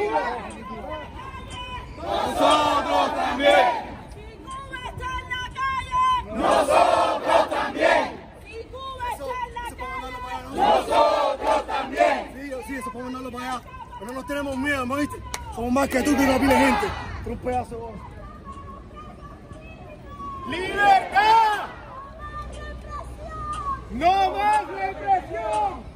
Nosotros también. Si Cuba está en la calle, Nosotros también. si Cuba está en la calle, Nosotros también. Sí, eso podemos mandarlo para allá. Pero no nos tenemos miedo, ¿me viste? Somos más que tú y una pila de gente. Tú un pedazo de vos. ¡Libertad! ¡No más represión!